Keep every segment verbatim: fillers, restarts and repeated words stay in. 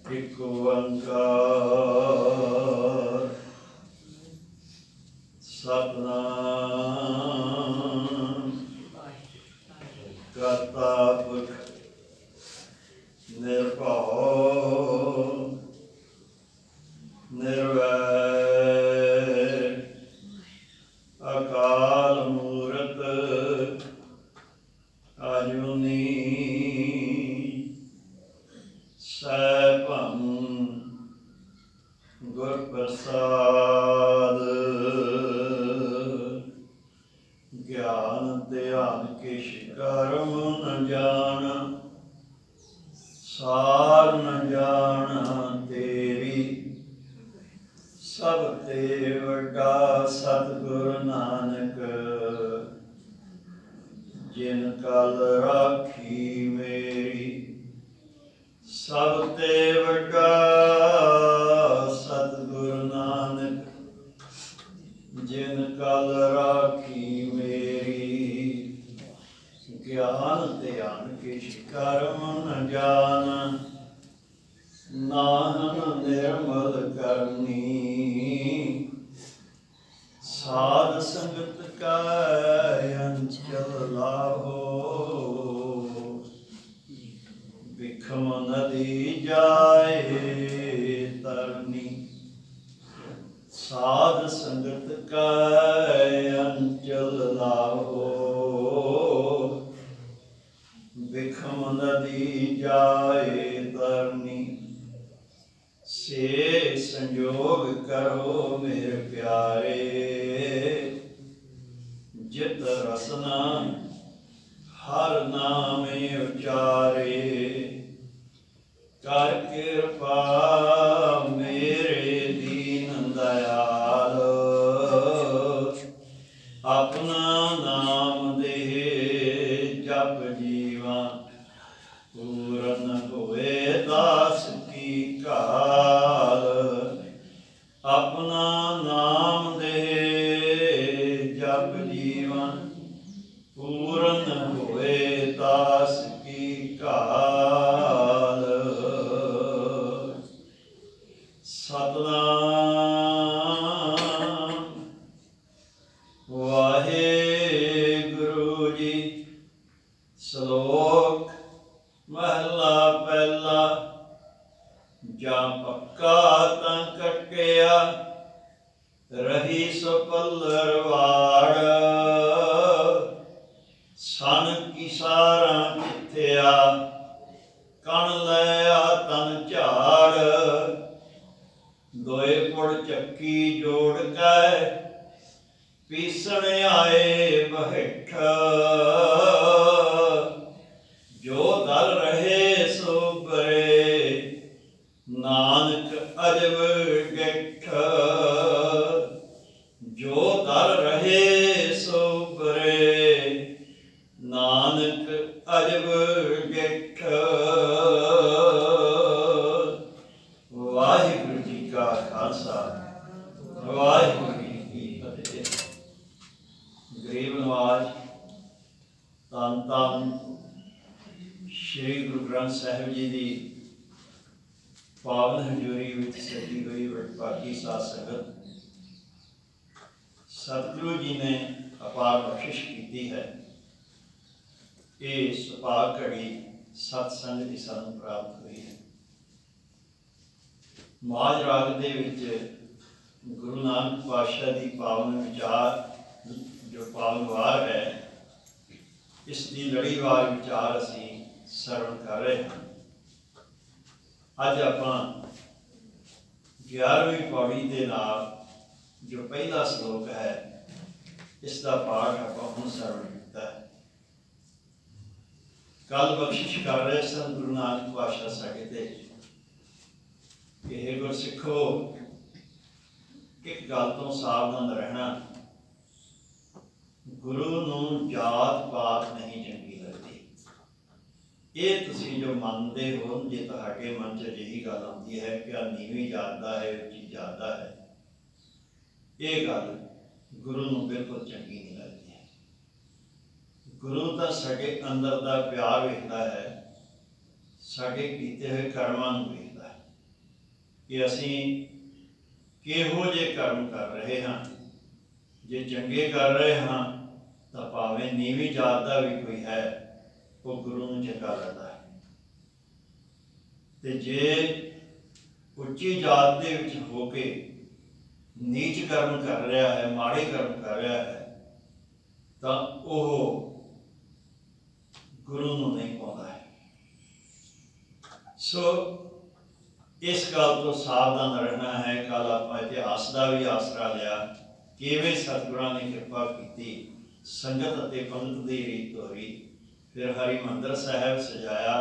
एक ओंकार सतनाम करता पुरख निर्भय निर्वैर अकाल मूरत आजुनी सैभं गुर प्रसाद ज्ञान ध्यान किश कर्म न जाना सार न जाना तेरी सब ते वड्डा सतगुरु नानक जिन कल राखी मेरी सब ते वड्डा सतगुरु नानक जिन कल राखी मेरी ज्ञान ध्यान किछ कर्म न जान नाहन निर्मल करनी साध संगत का अंचल लाभो बिखम नदी जाए तरनी साध संगत का अंचल लाभो बिखम नदी जाए तरनी से संयोग करो मेरे प्यारे जित रसना हर नामे उचारे कर कृपा मेरे दीन दयाल अपना नाम दे जप जीवा पूरन होए दास की काल अपना नाम दे जप जीवा पूरन होए दास की काल सतनाम वाहेगुरु जी। श्लोक महला पहला जा पक्का तां कटिया रही सो पल्लरवाड़ सन की सारा किथया कण लया तन झाड़ दोए पुड़ चक्की जोड़ के पीसण आए बहिठ जो दल रहे सो बरे नानक अजब गिठ जो दल रहे सो बरे नानक अजब गिठ। वाहिगुरु जी का खालसा वाहिगुरु जी की फतेह। गरीब नवाज धन धन श्री गुरु ग्रंथ साहिब जी की पावन हजूरी में सजी हुई वडभागी साध संगत सतगुरु जी ने अपार बख्शिश की है। ये सुभाग घड़ी सत्संग की सानू प्राप्त हुई है। माज राग दे विच गुरु नानक पातशाह की पावन विचार जो पावन वार है इसकी लड़ीवार विचार असी सरवण कर रहे हैं। अज आपां ग्यारहवीं पौड़ी के नाल जो पहला श्लोक है इसका पाठ आपां हुण सरवण किया है। कल बख्शिश कर रहे सन गुरु नानक पातशाह साडे ते कि हे गुरसिखो एक गल तो सावधान रहना गुरु नूं जात पात नहीं चंगी लगती। ये तुसीं जो मनते हो जे तुहाडे मन च अजिही गल आउंदी है कि आ नीवीं जात दा है उच्ची जात दा है ये गल गुरु नूं बिल्कुल चंगी नहीं लगती है। गुरु तो साडे अंदर दा प्यार वेखदा है साडे कीते हुए कर्मां नूं वेखदा है। कि असीं किहो जे कर्म कर रहे हाँ। जे चंगे कर रहे हाँ तो भावें नीवी जात का भी कोई है वो गुरु नूं चंगा लगता है, ते जे उच्ची जात दे विच हो के नीच कर्म कर रहा है, माड़े कर्म कर रहा है, तो वह गुरु नूं नहीं पाउंदा है। सो इस गल तो सावधान रहना है। कल आप इतिहास का भी आसरा लिया, किवें सतगुरां ने कृपा की, संगत अते पंगत की रीत तोरी, फिर हरिमंदिर साहब सजाया,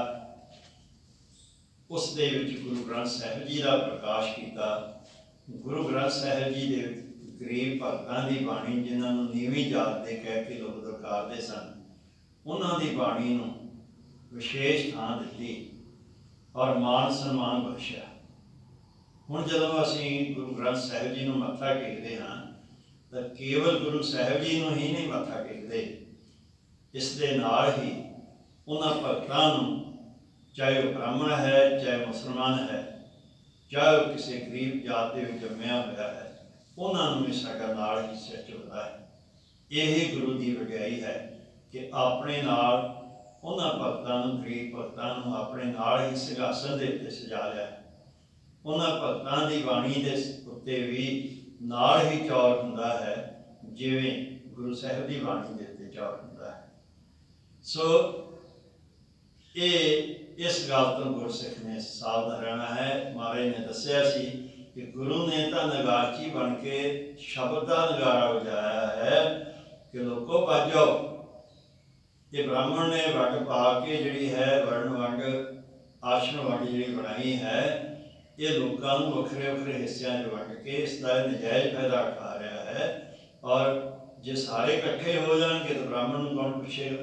उस दे विच गुरु ग्रंथ साहिब जी का प्रकाश किया। गुरु ग्रंथ साहिब जी के गरीब भगतां की बाणी, जिन्होंने नीवी जात दे कह के लोग दुरकारते सन, उन्हों की बाणी नूं विशेष थां दिती और मान सन्मान बख्शिया। हुण जदों असीं गुरु ग्रंथ साहिब जी नूं मत्था टेकदे हाँ तो केवल गुरु साहिब जी नूं ही नहीं मत्था टेकदे, इस दे नाल ही उन्हां भगतां नूं, चाहे वह ब्राह्मण है, चाहे मुसलमान है, चाहे वह किसी गरीब जात के जम्मिया हुआ है, उन्होंने भी साडा नाल ही सिर झुकदा है। यही गुरु की वडियाई है कि अपने नाल उन्हां भगतां नूं, गरीब भगतां नूं अपने नाल ही सिंघासन दे उत्ते सजा लिया। उन्हां भगतां दी बाणी दे उत्ते भी नाल ही चौर हुंदा है, जिवें गुरु साहिब की बाणी दे उत्ते चौर हुंदा है। सो ये इस गल तो गुरसिख ने सावधान रहना है। महाराज ने दसिया सी कि गुरु ने तो नगारची बन के शब्द का नगारा बजाया है कि लोगों बाजो। ये ब्राह्मण ने वंड पा के जिहड़ी है वर्ण वंड आश्रम वंड जिहड़ी बनाई है, ये लोगों को वखरे वखरे हिस्सों में वंड के इसका नजायज़ फायदा उठा रहा है। और जे सारे इकट्ठे हो जाएंगे तो ब्राह्मण को कौन पूछेगा?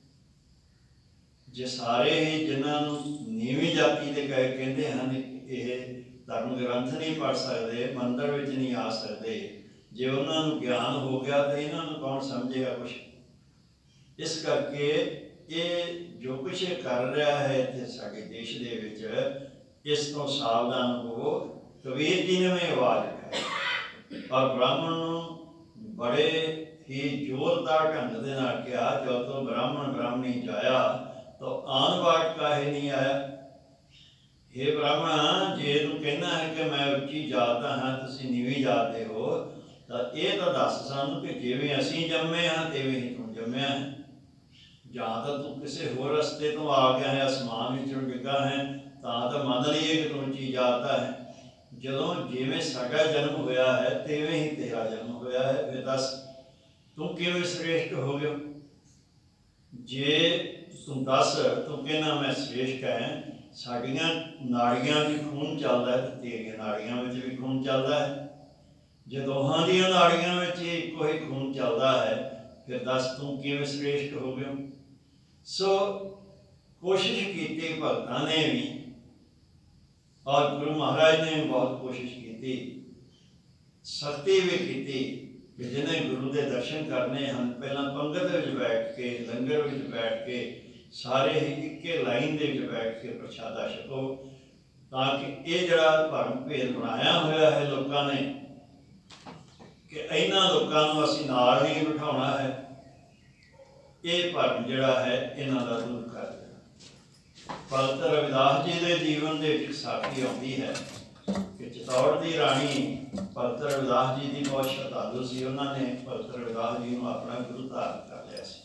जे सारे ही जिन्होंने नीवी जाति के कहे कहते हैं ये धर्म ग्रंथ नहीं पढ़ सकते, मंदिर में नहीं आ सकते, जे उन्होंने ज्ञान हो गया तो इन्होंने कौन समझेगा कुछ? इस करके ये जो कुछ ये कर रहा है इतने साडे देश दे विच, इस तो सावधान हो। कबीर जी ने भी आवाज़ उठाई और ब्राह्मण नूं बड़े ही जोरदार ढंग दे नाल कहा, जो तो ब्राह्मण ब्राह्मणी जाया तो आन बाट काहे नहीं आया। हे ब्राह्मण, जे तू कहना है कि मैं उच्ची जात हाँ, तुसीं नीवी जात दे हो, तो ये तो दस सानूं कि जिवें असीं जम्मे हाँ तिवें ही तू जम्मिया है, जां तो तू किसी होर रस्ते तो आ गया है, आसमान विचों डिग्गा है, तां तो मान लीए कि तू उच्ची जात है। जदों जिवें साडा जन्म होया है तिवें ही तेरा जन्म होया है, फिर दस तू किवें श्रेष्ठ हो गया? जे तू दस तू कहना मैं श्रेष्ठ है, साड़ियाँ नाड़ियाँ भी खून चलता है तो तेरिया नाड़ियाँ में भी खून चलता है। जो दोहां दियां नाड़ियाँ में एको ही खून चलता है, फिर दस तू किवें श्रेष्ठ हो गया? सो कोशिश की भगतां ने भी और गुरु महाराज ने भी बहुत कोशिश की, सख्ती भी की कि जिन्हें गुरु के दर्शन करने हैं पहला पंगत में बैठ के, लंगर में बैठ के, सारे ही एक लाइन के बैठ के प्रशादा छको, ताकि ये जड़ा भरम भेद बनाया हुआ है लोगों ने कि इन्होंने लोगों को असीं नाल नहीं बिठाउणा है, ये भरम जड़ा है इन्हां दा दूर कर देना। भगत रविदास जी के जीवन के विच साखी आउंदी है कि चित्तौड़ की राणी भगत रविदास जी की बहुत श्रद्धालु सी, उन्होंने भगत रविदास जी को अपना गुरु धारण कर लिया सी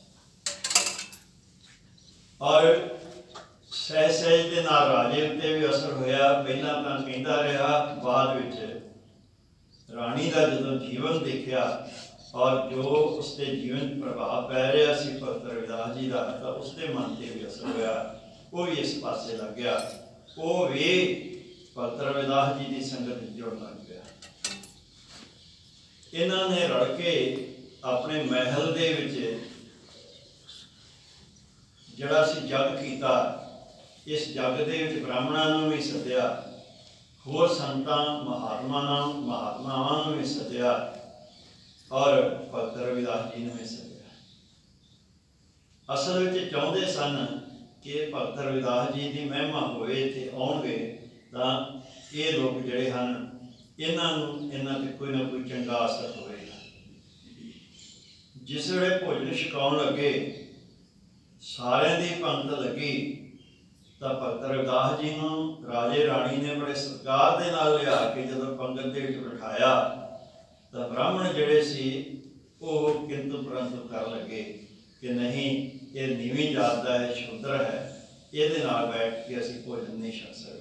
और सहज सहज के नाल राजे उत्ते भी असर होया। पहला तो कहता रहा, बाद विच राणी का जो जीवन देखा और जो उसके जीवन प्रभाव पै रहा सी भगत रविदास जी का, तो उसके मन से भी असर होया, वो भी इस पासे लग गया, वो भी भगत रविदास जी की संगत जुड़न लग गया। इन्होंने रल के अपने महल दे विच जड़ा सी जग कीता, इस जग दे विच ब्राह्मणों भी सद्या, होर संतां महात्मावां महात्मावां भी सद्या और भगत रविदास जी ने भी सद्या। असल में चाहते सन कि भगत रविदास जी की महिमा होए ते आउणगे ਤਾਂ ਇਹ ਲੋਕ ਜਿਹੜੇ ਹਨ ਇਹਨਾਂ ਨੂੰ ਇਹਨਾਂ 'ਤੇ ਕੋਈ ਨਾ ਕੋਈ ਚੰਗਾ ਅਸਰ ਹੋਵੇਗਾ। ਜਿਸ ਵੇਲੇ ਭੋਜਨ ਛਕਾਉਣ ਲੱਗੇ, ਸਾਰਿਆਂ ਦੀ ਪੰਗਤ ਲੱਗੀ, ਤਾਂ ਭਗਤ ਰਵਿਦਾਸ ਜੀ ਨੂੰ ਰਾਜੇ ਰਾਣੀ ਨੇ ਬੜੇ ਸਤਿਕਾਰ ਦੇ ਨਾਲ ਲਿਆ ਕੇ ਜਦੋਂ ਪੰਗਤ ਦੇ ਵਿੱਚ ਬਿਠਾਇਆ, ਤਾਂ ਬ੍ਰਾਹਮਣ ਜਿਹੜੇ ਸੀ ਉਹ ਕਿੰਤੂ ਪ੍ਰੰਤੂ ਕਰਨ ਲੱਗੇ ਕਿ ਨਹੀਂ, ਇਹ ਨੀਵੀਂ ਜਾਤ ਦਾ ਹੈ, ਸ਼ੂਦਰ ਹੈ, ਇਹਦੇ ਨਾਲ ਬੈਠ ਕੇ ਅਸੀਂ ਭੋਜਨ ਨਹੀਂ ਛਕ ਸਕਦੇ।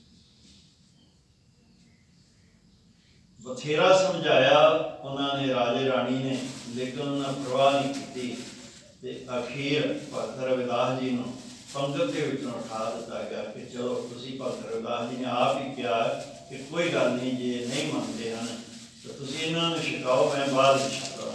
ਬਥੇਰਾ ਸਮਝਾਇਆ ਉਹਨਾਂ ਨੇ, ਰਾਜੇ ਰਾਣੀ ਨੇ, ਲੇਕਿਨ ਉਹਨਾਂ ਪਰਵਾਹ ਨਹੀਂ ਕੀਤੀ ਤੇ ਅਖੀਰ ਭਗਤ ਰਵਿਦਾਸ ਜੀ ਨੂੰ ਪੰਗਤ ਦੇ ਵਿੱਚੋਂ ਉਠਾ ਦਿੱਤਾ ਗਿਆ ਕਿ ਚਲੋ ਤੁਸੀਂ, ਭਗਤ ਰਵਿਦਾਸ ਜੀ ਨੇ ਆਪ ਹੀ ਕਿਹਾ ਕਿ ਕੋਈ ਗੱਲ ਨਹੀਂ, ਜੇ ਨਹੀਂ ਮੰਨਦੇ ਹਨ ਤਾਂ ਤੁਸੀਂ ਇਹਨਾਂ ਨੂੰ ਛਕਾਓ, ਮੈਂ ਬਾਅਦ ਵਿੱਚ ਛਕਾਵਾਂਗਾ।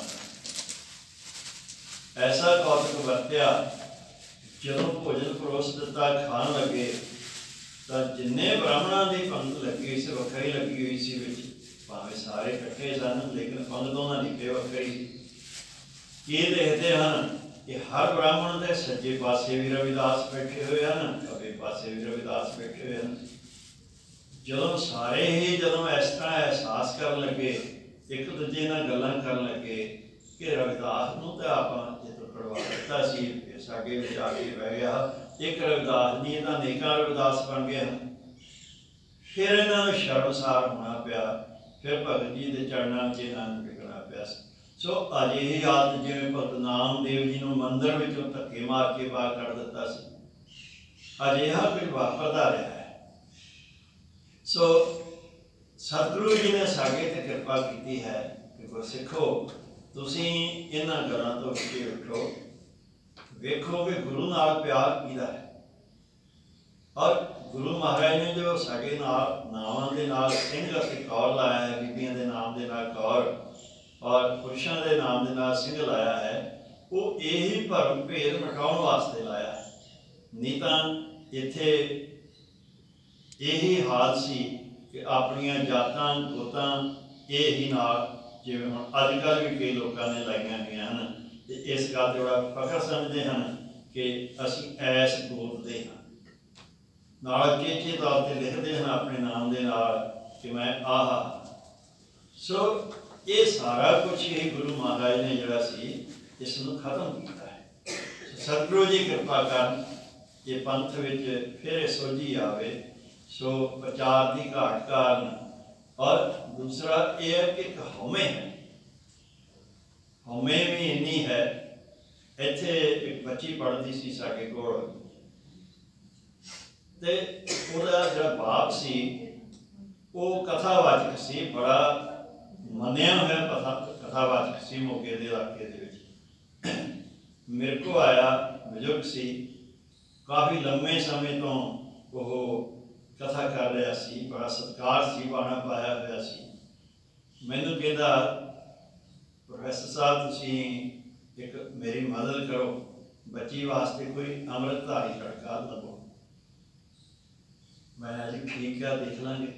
ਐਸਾ ਕੌਤਕ ਵਰਤਿਆ, ਜਦੋਂ ਭੋਜਨ ਪਰੋਸ ਦਿੱਤਾ, ਖਾਣ ਲੱਗੇ, ਤਾਂ ਜਿੰਨੇ ਬ੍ਰਾਹਮਣਾਂ ਦੀ ਪੰਗਤ ਲੱਗੀ ਹੋਈ ਸੀ, ਵੱਖਰੀ ਲੱਗੀ ਹੋਈ ਸੀ ਵਿੱਚ, ਭਾਵੇਂ ਸਾਰੇ ਇਕੱਠੇ ਸਨ, ਲੇਕਿਨ ਪੰਗਤ ਉਹਨਾਂ ਦੀ ਫੇਰ ਵੱਖਰੀ ਸੀ। ਇਹ ਦੇਖਦੇ ਹਨ ਕਿ ਹਰ ਬ੍ਰਾਹਮਣ ਦੇ ਸੱਜੇ ਪਾਸੇ ਵੀ ਰਵਿਦਾਸ ਬੈਠੇ ਹੋਏ ਹਨ, ਖੱਬੇ ਪਾਸੇ ਵੀ ਰਵਿਦਾਸ ਬੈਠੇ ਹੋਏ ਹਨ। ਜਦੋਂ ਸਾਰੇ ਹੀ ਜਦੋਂ ਇਸ ਤਰ੍ਹਾਂ ਅਹਿਸਾਸ ਕਰਨ ਲੱਗੇ, ਇੱਕ ਦੂਜੇ ਨਾਲ ਗੱਲਾਂ ਕਰਨ ਲੱਗੇ ਕਿ ਰਵਿਦਾਸ ਨੂੰ ਤਾਂ ਆਪਾਂ ਜਿੱਥੋਂ ਕਢਵਾ ਦਿੱਤਾ ਸੀ, ਫਿਰ ਸਾਡੇ ਵਿੱਚ ਆ ਕੇ ਬਹਿ ਗਿਆ, ਇੱਕ ਰਵਿਦਾਸ ਨਹੀਂ, ਇਹ ਤਾਂ ਅਨੇਕਾਂ ਰਵਿਦਾਸ ਬਣ ਗਏ ਹਨ। ਫਿਰ ਇਹਨਾਂ ਨੂੰ ਸ਼ਰਮਸਾਰ ਹੋਣਾ ਪਿਆ, ਫਿਰ ਭਗਤ ਜੀ ਦੇ ਚਰਨਾਂ 'ਚ ਇਹਨਾਂ ਨੂੰ ਵਿਕਣਾ ਪਿਆ। ਸੋ ਅਜਿਹੀ ਹਾਲਤ ਜਿਵੇਂ ਭਗਤ ਨਾਮਦੇਵ ਜੀ ਨੂੰ ਮੰਦਿਰ ਵਿੱਚੋਂ ਧੱਕੇ ਮਾਰ ਕੇ ਬਾਹਰ ਕੱਢ ਦਿੱਤਾ ਸੀ, ਅਜਿਹਾ ਕੁਝ ਵਾਪਰਦਾ ਰਿਹਾ ਹੈ। ਸੋ ਸਤਿਗੁਰੂ ਜੀ ਨੇ ਸਾਡੇ 'ਤੇ ਕਿਰਪਾ ਕੀਤੀ ਹੈ ਕਿ ਗੁਰਸਿੱਖੋ, ਤੁਸੀਂ ਇਹਨਾਂ ਗੱਲਾਂ ਤੋਂ ਵਿਚੇ ਉੱਠੋ, ਵੇਖੋ ਕਿ ਗੁਰੂ ਨਾਲ ਪਿਆਰ ਕਿਹਦਾ ਹੈ। ਔਰ ਗੁਰੂ ਮਹਾਰਾਜ ਨੇ ਜੋ ਸਾਡੇ ਨਾਲ ਨਾਵਾਂ ਦੇ ਨਾਲ ਸਿੰਘ ਅਤੇ ਕੌਰ ਲਾਇਆ ਹੈ, ਬੀਬੀਆਂ ਦੇ ਨਾਮ ਦੇ ਨਾਲ ਕੌਰ ਔਰ ਪੁਰਸ਼ਾਂ ਦੇ ਨਾਮ ਦੇ ਨਾਲ ਸਿੰਘ ਲਾਇਆ ਹੈ, ਉਹ ਇਹੀ ਭਰਮ ਭੇਦ ਮਿਟਾਉਣ ਵਾਸਤੇ ਲਾਇਆ ਹੈ। ਨਹੀਂ ਤਾਂ ਇੱਥੇ ਇਹੀ ਹਾਲ ਸੀ ਕਿ ਆਪਣੀਆਂ ਜਾਤਾਂ ਗੋਤਾਂ ਇਹ ਹੀ ਨਾਲ, ਜਿਵੇਂ ਹੁਣ ਅੱਜ ਕੱਲ੍ਹ ਵੀ ਕਈ ਲੋਕਾਂ ਨੇ ਲਾਈਆਂ ਹੋਈਆਂ ਹਨ, ਅਤੇ ਇਸ ਗੱਲ 'ਤੇ ਬੜਾ ਫਖਰ ਸਮਝਦੇ ਹਨ ਕਿ ਅਸੀਂ ਐਸ ਗੋਤ ਦੇ ਹਾਂ, ਨਾਲ ਚੇਚੇ ਤੌਰ 'ਤੇ ਲਿਖਦੇ ਹਨ ਆਪਣੇ ਨਾਮ ਦੇ ਨਾਲ ਕਿ ਮੈਂ ਆਹ। ਸੋ ਇਹ ਸਾਰਾ ਕੁਛ ਹੀ ਗੁਰੂ ਮਹਾਰਾਜ ਨੇ ਜਿਹੜਾ ਸੀ ਇਸ ਨੂੰ ਖਤਮ ਕੀਤਾ ਹੈ। ਸਤਿਗੁਰੂ ਜੀ ਕਿਰਪਾ ਕਰਨ ਇਹ ਪੰਥ ਵਿੱਚ ਫਿਰ ਇਹ ਸੋਝੀ ਆਵੇ। ਸੋ ਪ੍ਰਚਾਰ ਦੀ ਘਾਟ ਕਾਰਨ, ਔਰ ਦੂਸਰਾ ਇਹ ਹੈ ਕਿ ਇੱਕ ਹਉਮੈ ਹੈ, ਹਉਮੈ ਵੀ ਇੰਨੀ ਹੈ। ਇੱਥੇ ਇੱਕ ਬੱਚੀ ਪੜ੍ਹਦੀ ਸੀ ਸਾਡੇ ਕੋਲ, ਤੇ ਉਹਦਾ ਜਿਹੜਾ ਬਾਪ ਸੀ ਉਹ ਕਥਾਵਾਚਕ ਸੀ, ਬੜਾ ਮੰਨਿਆ ਹੋਇਆ ਕਥਾ ਕਥਾਵਾਚਕ ਸੀ ਮੋਗੇ ਦੇ ਇਲਾਕੇ ਦੇ ਵਿੱਚ। ਮੇਰੇ ਕੋਲ ਆਇਆ, ਬਜ਼ੁਰਗ ਸੀ, ਕਾਫੀ ਲੰਮੇ ਸਮੇਂ ਤੋਂ ਉਹ ਕਥਾ ਕਰ ਰਿਹਾ ਸੀ, ਬੜਾ ਸਤਿਕਾਰ ਸੀ, ਬਾਣਾ ਪਾਇਆ ਹੋਇਆ ਸੀ। ਮੈਨੂੰ ਕਹਿੰਦਾ, ਪ੍ਰੋਫੈਸਰ ਸਾਹਿਬ ਤੁਸੀਂ ਇੱਕ ਮੇਰੀ ਮਦਦ ਕਰੋ, ਬੱਚੀ ਵਾਸਤੇ ਕੋਈ ਅੰਮ੍ਰਿਤਧਾਰੀ ਲੜਕਾ ਲੱਭੋ। ਮੈਂ ਜੀ ਠੀਕ ਆ, ਦੇਖ ਲਾਂਗੇ।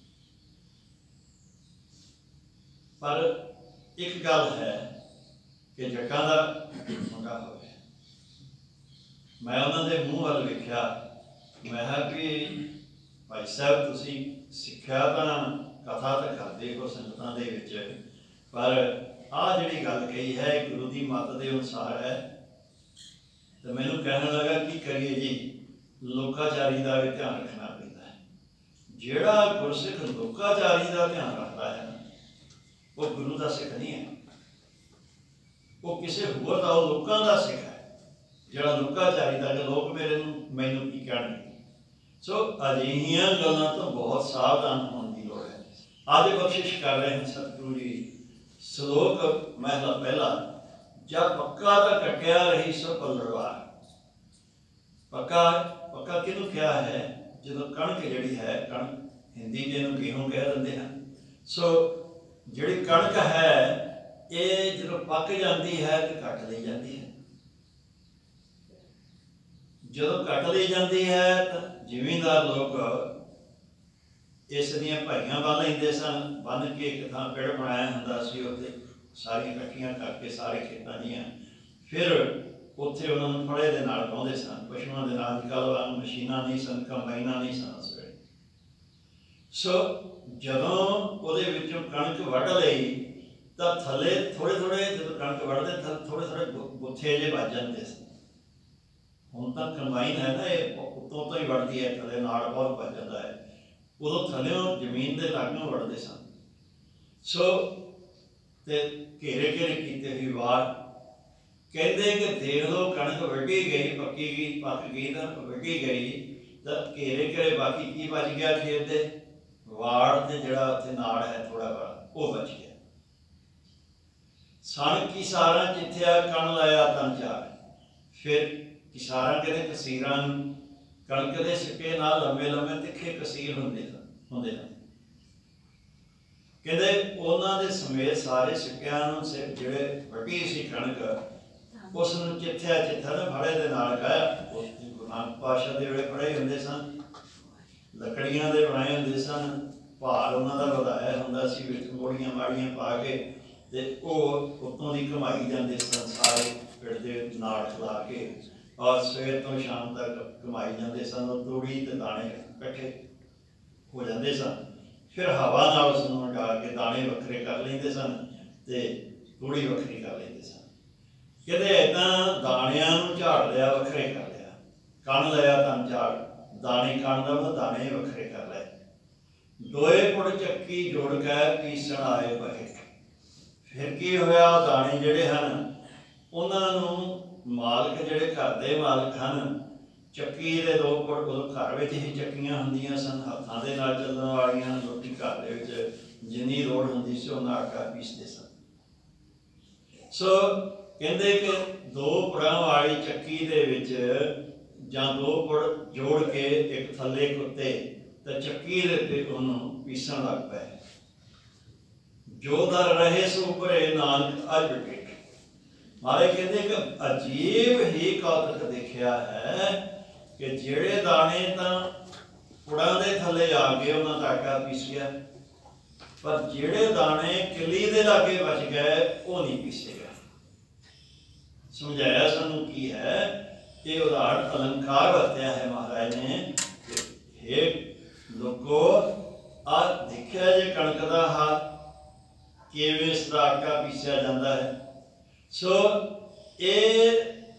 ਪਰ ਇੱਕ ਗੱਲ ਹੈ ਕਿ ਜੱਟਾਂ ਦਾ ਮੁੰਡਾ ਹੋਵੇ। ਮੈਂ ਉਹਨਾਂ ਦੇ ਮੂੰਹ ਵੱਲ ਵੇਖਿਆ, ਮੈਂ ਕਿਹਾ ਕਿ ਭਾਈ ਸਾਹਿਬ ਤੁਸੀਂ ਸਿੱਖਿਆ ਤਾਂ ਕਥਾ ਤਾਂ ਕਰਦੇ ਹੋ ਸੰਗਤਾਂ ਦੇ ਵਿੱਚ, ਪਰ ਆਹ ਜਿਹੜੀ ਗੱਲ ਕਹੀ ਹੈ ਗੁਰੂ ਦੀ ਮੱਤ ਦੇ ਅਨੁਸਾਰ ਹੈ। ਤੇ ਮੈਨੂੰ ਕਹਿਣ ਲੱਗਾ ਕੀ ਕਰੀਏ ਜੀ, ਲੋਕਾਚਾਰੀ ਦਾ ਵੀ ਧਿਆਨ ਰੱਖਣਾ ਪੈਂਦਾ ਹੈ। ਜਿਹੜਾ ਗੁਰਸਿੱਖ ਲੋਕਾਚਾਰੀ ਦਾ ਧਿਆਨ ਰੱਖਦਾ ਹੈ ਉਹ ਗੁਰੂ ਦਾ ਸਿੱਖ ਨਹੀਂ ਹੈ, ਉਹ ਕਿਸੇ ਹੋਰ ਦਾ, ਉਹ ਲੋਕਾਂ ਦਾ ਸਿੱਖ ਹੈ। ਜਿਹੜਾ ਲੋਕਾਚਾਰੀ ਦਾ, ਕਿ ਲੋਕ ਮੇਰੇ ਨੂੰ ਮੈਨੂੰ ਕੀ ਕਹਿਣਗੇ। ਸੋ ਅਜਿਹੀਆਂ ਗੱਲਾਂ ਤੋਂ ਬਹੁਤ ਸਾਵਧਾਨ ਹੋਣ ਦੀ ਲੋੜ ਹੈ। ਅੱਜ ਬਖਸ਼ਿਸ਼ ਕਰ ਰਹੇ ਹਨ ਸਤਿਗੁਰੂ ਜੀ, ਸ਼ਲੋਕ ਮਹਿਲਾ ਪਹਿਲਾ, ਜਦ ਪੱਕਾ ਤਾਂ ਕੱਟਿਆ ਰਹੀ ਸੋ ਪੱਲੜਵਾਰ। ਪੱਕਾ ਪੱਕਾ ਕਿਹਨੂੰ ਕਿਹਾ ਹੈ? ਜਦੋਂ ਕਣਕ ਜਿਹੜੀ ਹੈ, ਕਣਕ ਹਿੰਦੀ ਜਿਹਨੂੰ ਗੇਹੂੰ ਕਹਿ ਦਿੰਦੇ ਹਨ। ਸੋ ਜਿਹੜੀ ਕਣਕ ਹੈ ਇਹ ਜਦੋਂ ਪੱਕ ਜਾਂਦੀ ਹੈ ਤੇ ਕੱਟ ਲਈ ਜਾਂਦੀ ਹੈ। ਜਦੋਂ ਕੱਟ ਲਈ ਜਾਂਦੀ ਹੈ ਤਾਂ ਜ਼ਿਮੀਂਦਾਰ ਲੋਕ ਇਸ ਦੀਆਂ ਭਾਈਆਂ ਬੰਨ ਲੈਂਦੇ ਸਨ, ਬੰਨ ਕੇ ਇੱਕ ਥਾਂ ਪਿੜ ਬਣਾਇਆ ਹੁੰਦਾ ਸੀ, ਉੱਥੇ ਸਾਰੀਆਂ ਇਕੱਠੀਆਂ ਕਰਕੇ ਸਾਰੇ ਖੇਤਾਂ ਦੀਆਂ, ਫਿਰ ਉੱਥੇ ਉਹਨਾਂ ਨੂੰ ਫੜੇ ਦੇ ਨਾਲ ਪਾਉਂਦੇ ਸਨ, ਪਸ਼ੂਆਂ ਦੇ ਨਾਲ। ਅੱਜ ਕੱਲ੍ਹ ਮਸ਼ੀਨਾਂ ਨਹੀਂ ਸਨ, ਕੰਬਾਈਨਾਂ ਨਹੀਂ ਸਨ ਉਸ ਵੇਲੇ। सो जदों ਉਹਦੇ ਵਿੱਚੋਂ कणक ਵੱਢ ਲਈ ਤਾਂ ਥੱਲੇ थोड़े थोड़े ਜਦੋਂ कणक ਵੱਢਦੇ थोड़े थोड़े गुत्थे जे ਵੱਜ ਜਾਂਦੇ ਸੀ। ਹੁਣ ਤਾਂ ਕੰਬਾਈਨ ਹੈ ਨਾ, ਇਹ ਉੱਤੋਂ ਤੋਂ ਹੀ ਵੱਢਦੀ ਹੈ, ਥੱਲੇ ਨਾੜ ਬਹੁਤ ਵੱਜ ਜਾਂਦਾ ਹੈ। ਉਦੋਂ ਥੱਲਿਓਂ ਜ਼ਮੀਨ ਦੇ ਲਾਗੋਂ ਵੱਢਦੇ ਸਨ। ਸੋ ਤੇ ਘੇਰੇ ਘੇਰੇ ਕੀਤੇ ਹੋਏ ਵਾਰ ਕਹਿੰਦੇ ਕਿ ਦੇਖ ਲਓ ਕਣਕ ਵੱਢੀ ਗਈ, ਪੱਕੀ ਗਈ, ਪੱਕ ਗਈ ਤਾਂ ਵੱਢੀ ਗਈ ਤਾਂ ਘੇਰੇ ਘੇਰੇ ਬਾਕੀ ਕੀ ਬਚ ਗਿਆ ਖੇਤ ਦੇ? ਵਾੜ ਤੇ ਜਿਹੜਾ ਉੱਥੇ ਨਾੜ ਹੈ ਥੋੜਾ ਬੜਾ ਉਹ ਬਚ ਗਿਆ। ਸਣ ਕਿਸਾਰਾਂ ਜਿੱਥਿਆ ਕਣ ਲਾਇਆ ਤਨ ਚਾਰ। ਫਿਰ ਕਿਸਾਰਾਂ ਕਹਿੰਦੇ ਕਸੀਰਾਂ ਨੂੰ ਕਣਕ ਦੇ ਸਿੱਕੇ ਨਾਲ ਲੰਬੇ ਲੰਬੇ ਤਿੱਖੇ ਕਸੀਰ ਹੁੰਦੇ ਸਨ ਹੁੰਦੇ ਹਨ। ਕਹਿੰਦੇ ਉਹਨਾਂ ਦੇ ਸਮੇਤ ਸਾਰੇ ਸਿੱਕਿਆਂ ਨੂੰ ਸਿਰ ਜਿਹੜੇ ਵੱਢੀ ਸੀ ਕਣਕ ਉਸ ਨੂੰ ਚਿੱਥਿਆ ਚਿੱਥਾ ਨਾ ਫੜੇ ਦੇ ਨਾਲ ਗਾਇਆ। ਗੁਰੂ ਨਾਨਕ ਪਾਤਸ਼ਾਹ ਦੇ ਵੇਲੇ ਫੜੇ ਹੁੰਦੇ ਸਨ, ਲੱਕੜੀਆਂ ਦੇ ਬਣਾਏ ਹੁੰਦੇ ਸਨ, ਭਾਰ ਉਹਨਾਂ ਦਾ ਵਧਾਇਆ ਹੁੰਦਾ ਸੀ, ਵਿੱਚ ਮੋੜੀਆਂ ਮਾੜੀਆਂ ਪਾ ਕੇ ਤੇ ਉਹ ਉੱਤੋਂ ਦੀ ਘੁਮਾਈ ਜਾਂਦੇ ਸਨ ਸਾਰੇ ਪਿੰਡ ਦੇ ਨਾਲ ਖਿਲਾ ਕੇ, ਔਰ ਸਵੇਰ ਤੋਂ ਸ਼ਾਮ ਤੱਕ ਘੁਮਾਈ ਜਾਂਦੇ ਸਨ। ਉਹ ਤੂੜੀ ਤੇ ਦਾਣੇ ਇਕੱਠੇ ਹੋ ਜਾਂਦੇ ਸਨ। ਫਿਰ ਹਵਾ ਨਾਲ ਉਸ ਨੂੰ ਉਡਾ ਕੇ ਦਾਣੇ ਵੱਖਰੇ ਕਰ ਲੈਂਦੇ ਸਨ ਤੇ ਤੂੜੀ ਵੱਖਰੀ ਕਰ ਲੈਂਦੇ ਸਨ। ਕਹਿੰਦੇ ਏਦਾਂ ਦਾਣਿਆਂ ਨੂੰ ਝਾੜ ਲਿਆ, ਵੱਖਰੇ ਕਰ ਲਿਆ। ਕਣ ਲਿਆ ਤਨ ਝਾੜ, ਦਾਣੇ ਕਣ ਦਾ ਉਹ ਦਾਣੇ ਵੱਖਰੇ ਕਰ ਲਏ। ਦੋਏ ਪੁੜ ਚੱਕੀ ਜੋੜ ਕੇ ਪੀਸਣ ਆਏ ਬਹੇ। ਫਿਰ ਕੀ ਹੋਇਆ? ਦਾਣੇ ਜਿਹੜੇ ਹਨ ਉਹਨਾਂ ਨੂੰ ਮਾਲਕ ਜਿਹੜੇ ਘਰ ਦੇ ਮਾਲਕ ਹਨ, ਚੱਕੀ ਦੇ ਦੋ ਪੁੜ, ਉਦੋਂ ਘਰ ਵਿੱਚ ਹੀ ਚੱਕੀਆਂ ਹੁੰਦੀਆਂ ਸਨ ਹੱਥਾਂ ਦੇ ਨਾਲ ਚੱਲਣ ਵਾਲੀਆਂ। ਲੋਕੀ ਘਰ ਦੇ ਵਿੱਚ ਜਿੰਨੀ ਲੋੜ ਹੁੰਦੀ ਸੀ ਉਹਨਾਂ ਆਟਾ ਪੀਸਦੇ ਸਨ। ਸੋ ਕਹਿੰਦੇ ਕਿ ਦੋ ਪੁੜਾਂ ਵਾਲੀ ਚੱਕੀ ਦੇ ਵਿੱਚ ਜਾਂ ਦੋ ਪੁੜ ਜੋੜ ਕੇ ਇੱਕ ਥੱਲੇ ਕੁੱਤੇ ਤਾਂ ਚੱਕੀ ਦੇ ਉੱਤੇ ਉਹਨੂੰ ਪੀਸਣ ਲੱਗ ਪਏ। ਜੋ ਦਰ ਰਹੇ ਸੋ ਭਰੇ ਨਾਨਕ ਅੱਜ ਟੇਕ। ਮਾਰੇ ਕਹਿੰਦੇ ਕਿ ਅਜੀਬ ਹੀ ਕੌਤਕ ਦੇਖਿਆ ਹੈ ਕਿ ਜਿਹੜੇ ਦਾਣੇ ਤਾਂ ਪੁੜਾਂ ਦੇ ਥੱਲੇ ਆ ਗਏ ਉਹਨਾਂ ਦਾ ਆਟਾ ਪੀਸ ਗਿਆ, ਪਰ ਜਿਹੜੇ ਦਾਣੇ ਕਿਲੀ ਦੇ ਲਾਗੇ ਬਚ ਗਏ ਉਹ ਨਹੀਂ ਪੀਸੇ ਗਏ। ਸਮਝਾਇਆ ਸਾਨੂੰ ਕੀ ਹੈ? ਇਹ ਉਦਾਹਰਣ ਅਲੰਕਾਰ ਵਰਤਿਆ ਹੈ ਮਹਾਰਾਜ ਨੇ ਕਿ ਹੇ ਲੋਕੋ ਆ ਦੇਖਿਆ ਜੇ ਕਣਕ ਦਾ ਹਾਲ ਕਿਵੇਂ ਇਸ ਦਾ ਆਟਾ ਪੀਸਿਆ ਜਾਂਦਾ ਹੈ। ਸੋ ਇਹ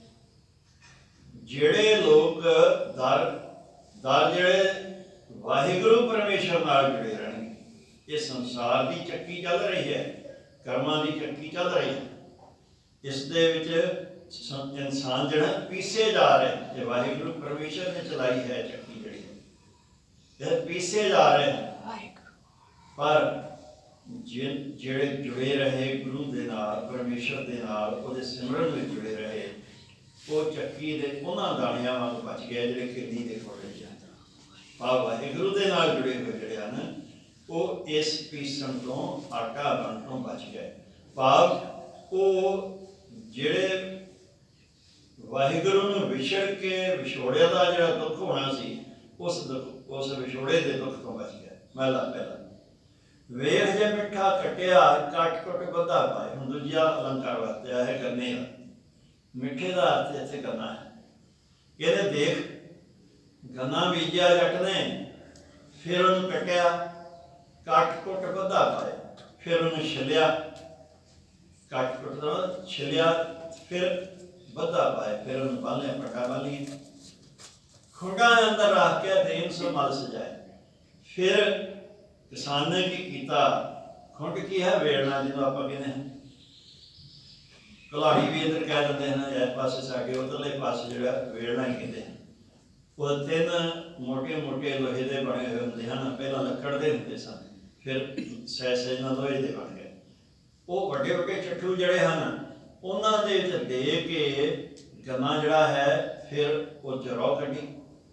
ਜਿਹੜੇ ਲੋਕ ਦਰ ਦਰ ਜਿਹੜੇ ਵਾਹਿਗੁਰੂ ਪਰਮੇਸ਼ਰ ਨਾਲ ਜੁੜੇ ਰਹਿਣਗੇ, ਇਹ ਸੰਸਾਰ ਦੀ ਚੱਕੀ ਚੱਲ ਰਹੀ ਹੈ, ਕਰਮਾਂ ਦੀ ਚੱਕੀ ਚੱਲ ਰਹੀ ਹੈ, ਇਸ ਦੇ ਵਿੱਚ ਇਨਸਾਨ ਜਿਹੜਾ ਪੀਸੇ ਜਾ ਰਿਹਾ। ਇਹ ਵਾਹਿਗੁਰੂ ਪਰਮੇਸ਼ਰ ਨੇ ਚਲਾਈ ਹੈ ਚੱਕੀ ਜਿਹੜੀ, ਇਹ ਪੀਸੇ ਜਾ ਰਹੇ ਹਨ। ਪਰ ਜਿਹੜੇ ਜੁੜੇ ਰਹੇ ਗੁਰੂ ਦੇ ਨਾਲ, ਪਰਮੇਸ਼ਰ ਦੇ ਨਾਲ, ਉਹਦੇ ਸਿਮਰਨ ਵਿੱਚ ਜੁੜੇ ਰਹੇ, ਉਹ ਚੱਕੀ ਦੇ ਉਹਨਾਂ ਦਾਣਿਆਂ ਵਾਂਗ ਬਚ ਗਏ ਜਿਹੜੇ ਕਿਰਨੀ ਦੇ ਕੋਲ ਜਾਂਦੇ। ਭਾਵ ਵਾਹਿਗੁਰੂ ਦੇ ਨਾਲ ਜੁੜੇ ਹੋਏ ਜਿਹੜੇ ਹਨ ਉਹ ਇਸ ਪੀਸਣ ਤੋਂ, ਆਟਾ ਬਣਨ ਤੋਂ ਬਚ ਗਏ। ਭਾਵ ਉਹ ਜਿਹੜੇ ਵਾਹਿਗੁਰੂ ਨੂੰ ਵਿਛੜ ਕੇ ਵਿਛੋੜਿਆ ਦਾ ਜਿਹੜਾ ਦੁੱਖ ਹੋਣਾ ਸੀ, ਉਸ ਦੁੱਖ ਉਸ ਵਿਛੋੜੇ ਦੇ ਦੁੱਖ ਤੋਂ ਬਚ ਗਏ। ਮਹਿਲਾ ਪਹਿਲਾ ਵੇਖ ਜੇ ਮਿੱਠਾ ਕੱਟਿਆ ਕੱਟ ਕੁੱਟ ਬੱਧਾ ਪਾਏ। ਹੁਣ ਦੂਜਾ ਅਲੰਕਾਰ ਵਰਤਿਆ ਹੈ ਗੰਨੇ ਦਾ। ਮਿੱਠੇ ਦਾ ਅਰਥ ਇੱਥੇ ਗੰਨਾ ਹੈ। ਕਹਿੰਦੇ ਦੇਖ ਗੰਨਾ ਬੀਜਿਆ ਜੱਟ ਨੇ, ਫਿਰ ਉਹਨੂੰ ਕੱਟਿਆ, ਕੱਟ ਕੁੱਟ ਬੱਧਾ ਪਾਏ, ਫਿਰ ਉਹਨੂੰ ਛਿਲਿਆ, ਕੱਟ ਕੁੱਟ ਛਿਲਿਆ, ਫਿਰ ਬੱਧਾ ਪਾਏ, ਫਿਰ ਉਹਨੂੰ ਬੰਨ ਲਿਆ, ਪੱਟਾ ਬੰਨ ਲਿਆ, ਖੁੰਡਾ ਅੰਦਰ ਰੱਖ ਕੇ ਦੇਨ ਸੋ ਮਲ ਸਜਾਏ। ਫਿਰ ਕਿਸਾਨ ਨੇ ਕੀ ਕੀਤਾ? ਖੁੰਡ ਕੀ ਹੈ? ਵੇਲਣਾ, ਜਿਹਨੂੰ ਆਪਾਂ ਕਹਿੰਦੇ ਹਾਂ ਕੁਲਾੜੀ ਵੀ ਇੱਧਰ ਕਹਿ ਦਿੰਦੇ ਹਨ, ਇਸ ਪਾਸੇ ਸਾਡੇ ਉਧਰਲੇ ਪਾਸੇ ਜਿਹੜਾ ਵੇਲਣਾ ਹੀ ਕਹਿੰਦੇ ਹਨ। ਉਹ ਤਿੰਨ ਮੋਟੇ ਮੋਟੇ ਲੋਹੇ ਦੇ ਬਣੇ ਹੋਏ ਹੁੰਦੇ ਹਨ। ਪਹਿਲਾਂ ਲੱਕੜ ਦੇ ਹੁੰਦੇ ਸਨ, ਫਿਰ ਸਹਿ ਸਹਿ ਨਾਲ ਲੋਹੇ ਦੇ ਬਣ ਗਏ। ਉਹ ਵੱਡੇ ਵੱਡੇ ਚੱਠੂ ਜਿਹੜੇ ਹਨ ਉਹਨਾਂ ਦੇ ਵਿੱਚ ਦੇ ਕੇ ਗੰਨਾ ਜਿਹੜਾ ਹੈ ਫਿਰ ਉਹ ਜਰੋ ਕੱਢੀ,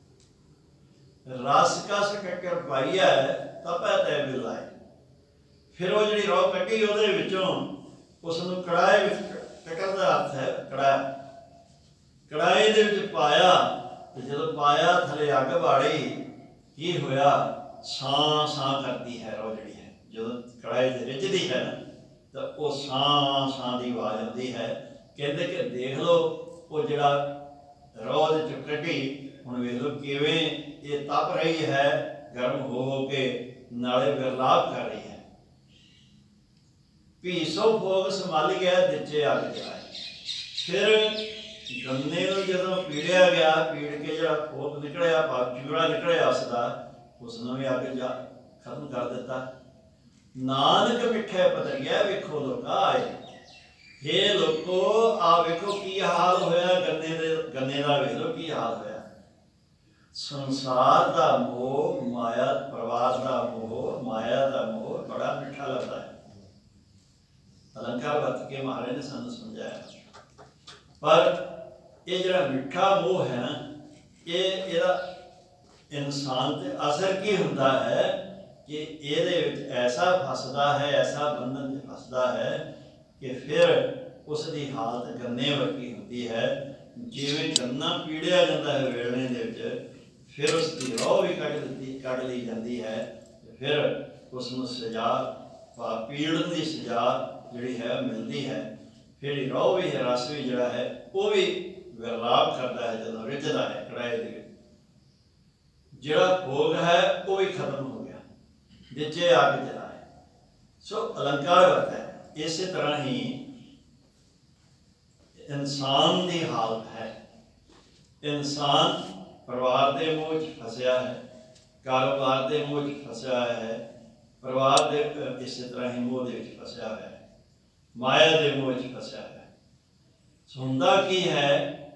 ਰਸ ਕਸ ਕੱਕਰ ਪਾਈਆ ਤਪੈ ਤੈ ਬਿਲਾਏ। ਫਿਰ ਉਹ ਜਿਹੜੀ ਰੋ ਕੱਢੀ ਉਹਦੇ ਵਿੱਚੋਂ ਉਸ ਨੂੰ ਕੜਾਏ ਵਿੱਚ, ਕੱਕਰ ਦਾ ਅਰਥ ਹੈ ਕੜਾਇਆ, ਕੜਾਏ ਦੇ ਵਿੱਚ ਪਾਇਆ ਤੇ ਜਦੋਂ ਪਾਇਆ ਥੱਲੇ ਅੱਗ ਬਾੜੀ, ਕੀ ਹੋਇਆ? ਸਾਂ ਸਾਂ ਕਰਦੀ ਹੈ ਰੋ ਜਿਹੜੀ ਹੈ। ਜਦੋਂ ਕੜਾਏ ਦੇ ਰਿੱਝਦੀ ਹੈ ਨਾ ਤਾਂ ਉਹ ਸਾਂ ਸਾਂ ਦੀ ਆਵਾਜ਼ ਆਉਂਦੀ ਹੈ। ਕਹਿੰਦੇ ਕਿ ਦੇਖ ਲਓ ਉਹ ਜਿਹੜਾ ਰੋਹ ਦੇ ਚੋਂ ਕੱਢੀ, ਹੁਣ ਵੇਖ ਲਓ ਕਿਵੇਂ ਇਹ ਤਪ ਰਹੀ ਹੈ गर्म हो हो के नाले विरलाप कर रही है। भीसो भोग संभाल गया दिचे अग जलाए। फिर गन्ने नूं जदों पीड़िया गया, पीड़ के जिहड़ा भोग निकलिया, चूड़ा निकलिया उसका, उसनूं भी अग जा खत्म कर दिता। नानक मिठे पतरिया वेखो लोका आए। हे लोको आ वेखो की हाल होया गन्ने दे, गन्ने दा वेख लो की हाल होया। संसार दा मोह, माया परिवार दा मोह, माया दा मोह बड़ा मिठा लगता है। अलंकार वरत के महाराज ने सानू समझाया। पर ये जिहड़ा मिठा मोह है ना, ये इहदा इंसान ते असर की हुंदा है कि इहदे विच ऐसा फसदा है, ऐसा बंधन च फसदा है कि फिर उसकी हालत गन्ने वर्गी होती है। जिवें गन्ना पीड़िया जाता है वेलने दे विच, फिर उसकी रोह भी कट दी कट ली जाती है, फिर उसनूं सजा पीड़न की सजा जिहड़ी है मिलती है। फिर रोह भी है, रस भी जिहड़ा है वो भी विरलाप करता है जदों रिझदा है कड़ाहे दे विच। जिहड़ा भोग है वो भी खत्म हो गया, दिचे अग जलाए। सो अलंकार वरत है। इस तरह ही इंसान की हालत है। इंसान परिवार के मोह च फसिया है, कारोबार के मोह च फसिया है, परिवार के इस तरह ही मोह के फसिया है, माया के मोह च फसिया है। हुंदा की है,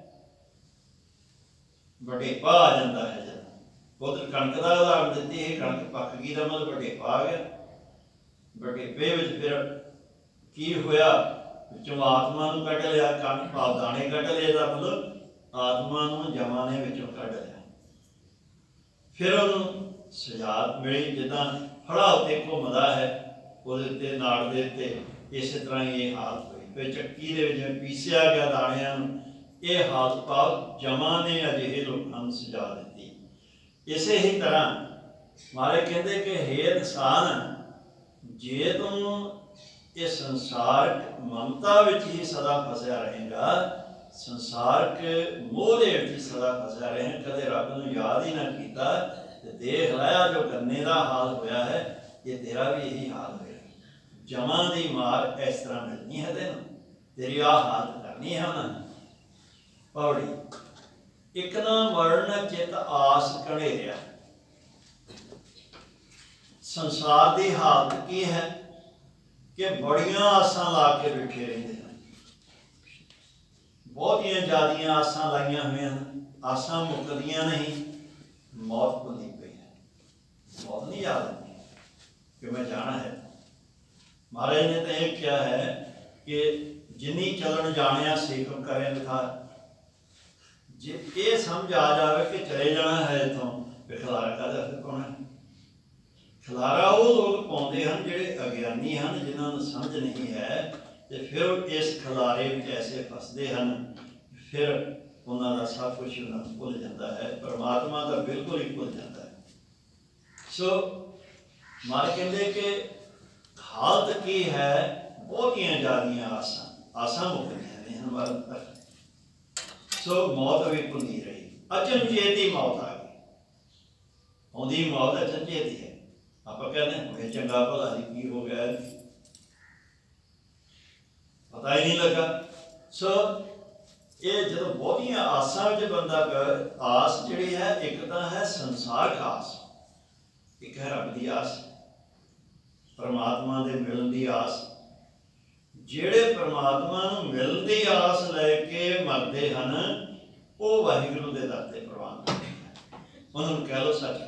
वडेपा आ जाता है। जब उधर कणक का उदाहरण दिती है, कणक पक गई तो मतलब वडेपा आ गया। वडेपे विच फिर की होया, विचों आत्मा नूं कढ लिया, कणक भाव दाने कढ लिया, तो मतलब आत्मा नूं जमा ने विचों कढ लिया। फिर उन्होंने सजा मिली, जिदा फड़ा उत्ते घुमदा है, उहदे उत्ते नाड़ दे उत्ते इस तरह ही ये हालत हुई। फिर चक्की दे विच पीसिया गया दाणियां नूं, ये हालत पाओ जमा ने अजिहे लोकां नूं सजा दित्ती। इसे ही तरह मारे कहते कि हे इंसान, जे तूं इस संसारक ममता विच ही सदा फसिया रहेगा, संसारक मोह दे विच सदा फसिया रहेगा, कदे रब नूं याद ही ना कीता, ते देख लाया जो गन्ने दा हाल होया है, ये तेरा भी यही हाल होया। जमा दी मार इस तरह मिलनी है तेन, तेरी आ हालत करनी है उन्होंने। पौड़ी एक ना मरण चित आस घड़ेरिया। संसार की हालत की है कि बड़िया आसां ला के बैठे रहते हैं, बहुतियां ज़्यादा आसां लाइया हुई हैं, आसां मुकदियां नहीं, मौत भुली पई है। मौत नहीं याद आती कि मैं जाना है। महाराज ने तो यह क्या है कि जिनी चलन जानिया सीख करें लिखा। जे ये समझ आ जाए कि चले जाना है इतों, फिर खिलारा का फिर पाना। खिलारा वो लोग पाते हैं जोड़े अज्ञानी हैं, जिन्होंने समझ नहीं है, तो फिर इस खिलारे में ऐसे फसते हैं, फिर उन्होंने सब कुछ उन्होंने भुल जाता है, परमात्मा तो बिल्कुल ही भुल जाता है। सो मार कहते कि हालत की है, बहुतियां ज़्यादा आसां आसां मुकदियां ने हमारे तक। सो मौत भी भुली रही, अचनचेती मौत आ गई। आउंदी मौत अचनचेती है। आप कहते हैं चंगा भला जी की हो गया, पता ही नहीं लगा। सो ये जो बहुतियां आसां विच बंदा आस जिहड़ी है, एक तो है संसार आस, एक है रब की आस, परमात्मा दे मिलण की आस। जिहड़े परमात्मा नूं मिलण की आस लैके मरदे हन, वो वाहिगुरू दे दर ते प्रवान करदे हैं, उन्होंने कह लो सचखंड।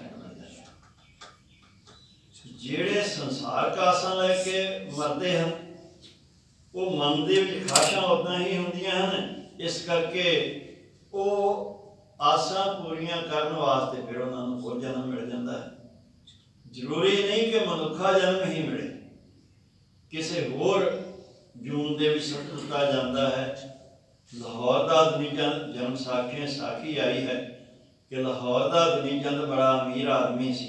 जिहड़े संसार का आसां लैके मरदे हैं, वो मन दे विच ख्वाहिशां उदां ही हुंदियां हन, इस करके वो आसां पूरियां करन वास्ते फिर उन्होंने होर जन्म मिल जाता है। जरूरी नहीं कि मनुखा जन्म ही मिले, किसी होर जून दे विच सुट दिता जाता है। लाहौर का दुनीचंद जन्म साखी साखी आई है कि लाहौर का दुनीचंद बड़ा अमीर आदमी सी।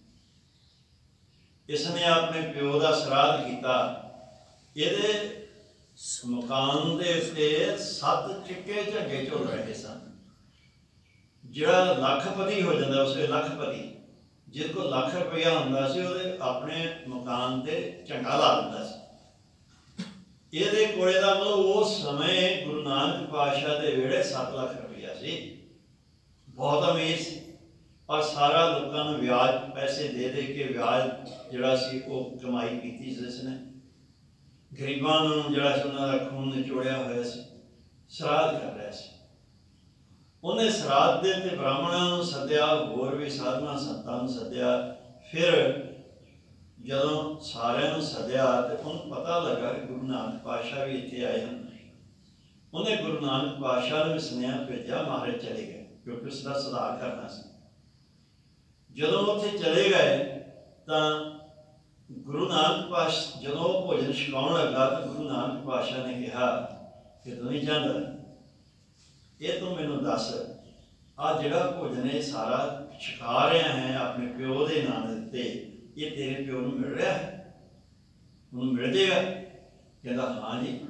इसने अपने प्यो का श्राद्ध किया। ये मकान के उत्ते सत्त चिट्टे झंडे झुल रहे सन। जिहड़ा लखपति हो जाता उस लखपति ਜਿਹਦੇ ਕੋਲ ਲੱਖ ਰੁਪਈਆ ਹੁੰਦਾ ਸੀ ਉਹਦੇ ਆਪਣੇ ਮਕਾਨ ਤੇ ਝੰਡਾ ਲਾ ਦਿੰਦਾ ਸੀ। ਇਹਦੇ ਕੋਲੇ ਦਾ ਮਤਲਬ ਉਸ ਸਮੇਂ ਗੁਰੂ ਨਾਨਕ ਪਾਤਸ਼ਾਹ ਦੇ ਵੇਲੇ ਸੱਤ ਲੱਖ ਰੁਪਈਆ ਸੀ, ਬਹੁਤ ਅਮੀਰ ਸੀ। ਪਰ ਸਾਰਾ ਲੋਕਾਂ ਨੂੰ ਵਿਆਜ ਪੈਸੇ ਦੇ ਦੇ ਕੇ ਵਿਆਜ ਜਿਹੜਾ ਸੀ ਉਹ ਕਮਾਈ ਕੀਤੀ ਸੀ ਇਸਨੇ। ਗਰੀਬਾਂ ਨੂੰ ਜਿਹੜਾ ਸੀ ਉਹਨਾਂ ਦਾ ਖੂਨ ਨਿਚੋੜਿਆ ਹੋਇਆ ਸੀ, ਸ਼ਰਾਧ ਕਰ ਰਿਹਾ ਸੀ। ਉਹਨੇ ਸ਼ਰਾਧ ਦੇ ਤੇ ਬ੍ਰਾਹਮਣਾਂ ਨੂੰ ਸੱਦਿਆ, ਹੋਰ ਵੀ ਸਾਧੂਆਂ ਸੰਤਾਂ ਨੂੰ ਸੱਦਿਆ। ਫਿਰ ਜਦੋਂ ਸਾਰਿਆਂ ਨੂੰ ਸੱਦਿਆ ਤੇ ਉਹਨੂੰ ਪਤਾ ਲੱਗਾ ਕਿ ਗੁਰੂ ਨਾਨਕ ਪਾਤਸ਼ਾਹ ਵੀ ਇੱਥੇ ਆਏ ਹਨ। ਉਹਨੇ ਗੁਰੂ ਨਾਨਕ ਪਾਤਸ਼ਾਹ ਨੂੰ ਵੀ ਸੁਨੇਹਾ ਭੇਜਿਆ, ਮਹਾਰਾਜ ਚਲੇ ਗਏ, ਕਿਉਂਕਿ ਉਸ ਦਾ ਸੁਧਾਰ ਕਰਨਾ ਸੀ। ਜਦੋਂ ਉੱਥੇ ਚਲੇ ਗਏ ਤਾਂ ਗੁਰੂ ਨਾਨਕ ਪਾਤਸ਼ਾਹ ਜਦੋਂ ਉਹ ਭੋਜਨ ਛਕਾਉਣ ਲੱਗਾ ਤਾਂ ਗੁਰੂ ਨਾਨਕ ਪਾਤਸ਼ਾਹ ਨੇ ਕਿਹਾ ਕਿ ਦੁਨੀ ਚੰਦ, ਇਹ ਤੂੰ ਮੈਨੂੰ ਦੱਸ, ਆਹ ਜਿਹੜਾ ਭੋਜਨ ਇਹ ਸਾਰਾ ਛਕਾ ਰਿਹਾ ਹੈ ਆਪਣੇ ਪਿਓ ਦੇ ਨਾਂ ਦੇ ਉੱਤੇ, ਇਹ ਤੇਰੇ ਪਿਓ ਨੂੰ ਮਿਲ ਰਿਹਾ ਹੈ, ਉਹਨੂੰ ਮਿਲ ਜਾਏਗਾ? ਕਹਿੰਦਾ ਹਾਂ ਜੀ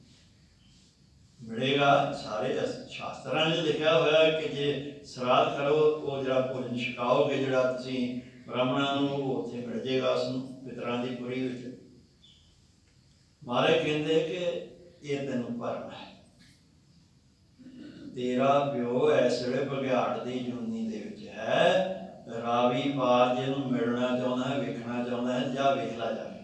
ਮਿਲੇਗਾ। ਸਾਰੇ ਸ਼ਾਸਤਰਾਂ 'ਚ ਲਿਖਿਆ ਹੋਇਆ ਕਿ ਜੇ ਸ਼ਰਾਧ ਕਰੋ, ਉਹ ਜਿਹੜਾ ਭੋਜਨ ਛਕਾਓਗੇ ਜਿਹੜਾ ਤੁਸੀਂ ਬ੍ਰਾਹਮਣਾਂ ਨੂੰ, ਉਹ ਉੱਥੇ ਮਿਲ ਜਾਏਗਾ ਉਸਨੂੰ ਪਿਤਰਾਂ ਦੀ ਪੁਰੀ ਵਿੱਚ। ਮਹਾਰਾਜ ਕਹਿੰਦੇ ਕਿ ਇਹ ਤੈਨੂੰ ਭਰਮ ਹੈ, ਤੇਰਾ ਪਿਓ ਇਸ ਵੇਲੇ ਬਘਿਆੜ ਦੀ ਜੂਨੀ ਦੇ ਵਿੱਚ ਹੈ, ਰਾਵੀ ਪਾਰ ਜਿਹਨੂੰ ਮਿਲਣਾ ਚਾਹੁੰਦਾ ਹੈ, ਵੇਖਣਾ ਚਾਹੁੰਦਾ ਹੈ, ਜਾ ਵੇਖ ਲਾ ਜਾ ਕੇ।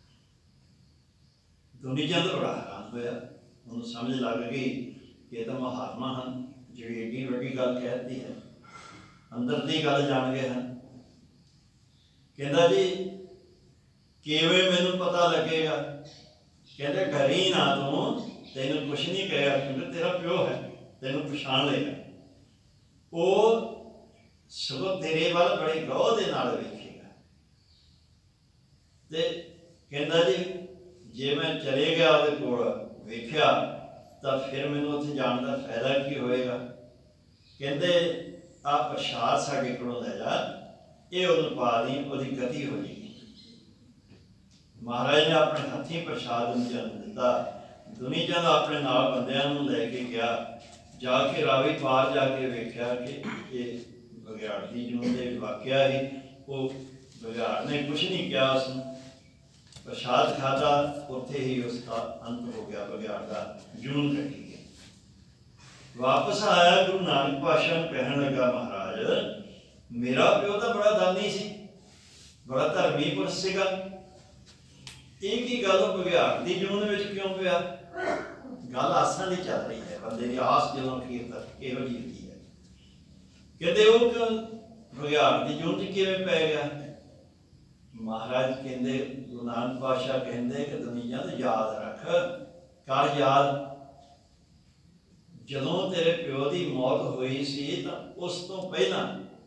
ਦੁਨੀ ਚੰਦ ਬੜਾ ਹੈਰਾਨ ਹੋਇਆ, ਉਹਨੂੰ ਸਮਝ ਲੱਗ ਗਈ ਕਿ ਇਹ ਤਾਂ ਮਹਾਤਮਾ ਹਨ, ਜਿਹੜੀ ਏਡੀ ਵੱਡੀ ਗੱਲ ਕਹਿ ਦਿੱਤੀ ਹੈ, ਅੰਦਰ ਦੀ ਗੱਲ ਜਾਣ ਗਏ ਹਨ। ਕਹਿੰਦਾ ਜੀ ਕਿਵੇਂ ਮੈਨੂੰ ਪਤਾ ਲੱਗੇਗਾ? ਕਹਿੰਦੇ ਡਰੀ ਨਾ ਤੂੰ, ਤੈਨੂੰ ਕੁਛ ਨਹੀਂ ਕਹੇਗਾ, ਕਿਉਂਕਿ ਤੇਰਾ ਪਿਓ ਹੈ, ਤੈਨੂੰ ਪਛਾਣ ਲਏਗਾ। ਉਹ ਸਗੋਂ ਤੇਰੇ ਵੱਲ ਬੜੇ ਗੌਰ ਦੇ ਨਾਲ ਵੇਖੇਗਾ। ਤੇ ਕਹਿੰਦਾ ਜੀ ਜੇ ਮੈਂ ਚਲੇ ਗਿਆ ਉਹਦੇ ਕੋਲ, ਵੇਖਿਆ, ਤਾਂ ਫਿਰ ਮੈਨੂੰ ਉੱਥੇ ਜਾਣ ਦਾ ਫਾਇਦਾ ਕੀ ਹੋਏਗਾ? ਕਹਿੰਦੇ ਆਹ ਪ੍ਰਸ਼ਾਦ ਸਾਡੇ ਕੋਲੋਂ ਲੈ ਜਾ, ਇਹ ਉਹਨੂੰ ਪਾ ਦੀ, ਉਹਦੀ ਗਤੀ ਹੋ ਜਾਏਗੀ। ਮਹਾਰਾਜ ਨੇ ਆਪਣੇ ਹੱਥੀਂ ਪ੍ਰਸ਼ਾਦ ਨੂੰ ਜਨਮ ਦਿੱਤਾ। ਦੁਨੀ ਚੰਦ ਆਪਣੇ ਨਾਲ ਬੰਦਿਆਂ ਨੂੰ ਲੈ ਕੇ ਗਿਆ, ਜਾ ਕੇ ਰਾਵੀ ਪਾਰ ਜਾ ਕੇ ਵੇਖਿਆ ਕਿ ਇਹ ਬਘਿਆੜ ਦੀ ਜੂਨ ਦੇ ਵਾਕਿਆ ਹੀ। ਉਹ ਬਘਿਆੜ ਨੇ ਕੁਛ ਨਹੀਂ ਕਿਹਾ ਉਸਨੂੰ, ਪ੍ਰਸ਼ਾਦ ਖਾਧਾ, ਉੱਥੇ ਹੀ ਉਸਦਾ ਅੰਤ ਹੋ ਗਿਆ, ਬਘਿਆੜ ਦਾ ਜੂਨ ਕੱਟੀ ਗਿਆ। ਵਾਪਸ ਆਇਆ, ਗੁਰੂ ਨਾਨਕ ਪਾਤਸ਼ਾਹ ਨੂੰ ਕਹਿਣ ਲੱਗਾ, ਮਹਾਰਾਜ ਮੇਰਾ ਪਿਓ ਤਾਂ ਬੜਾ ਦਾਨੀ ਸੀ, ਬੜਾ ਧਰਮੀ ਪੁਰਸ਼ ਸੀਗਾ, ਇਹ ਕੀ ਗੱਲ ਉਹ ਬਘਿਆੜ ਦੀ ਜੂਨ ਵਿੱਚ ਕਿਉਂ ਪਿਆ? ਗੱਲ ਆਸਾਂ ਦੀ ਚੱਲ ਰਹੀ ਹੈ, ਬੰਦੇ ਦੀ ਆਸ ਜਦੋਂ ਅਖੀਰ ਤੱਕ ਇਹੋ ਜਿਹੀ ਹੁੰਦੀ ਹੈ। ਕਹਿੰਦੇ ਉਹ ਕਿਉਂ ਬਘਿਆੜ ਦੀ ਜੂਨ 'ਚ ਕਿਵੇਂ ਪੈ ਗਿਆ? ਮਹਾਰਾਜ ਕਹਿੰਦੇ, ਗੁਰੂ ਨਾਨਕ ਪਾਤਸ਼ਾਹ ਕਹਿੰਦੇ ਕਿ ਦੁਨੀਆ ਤੋਂ ਯਾਦ ਰੱਖ, ਕਰ ਯਾਦ, ਜਦੋਂ ਤੇਰੇ ਪਿਓ ਦੀ ਮੌਤ ਹੋਈ ਸੀ ਤਾਂ ਉਸ ਤੋਂ ਪਹਿਲਾਂ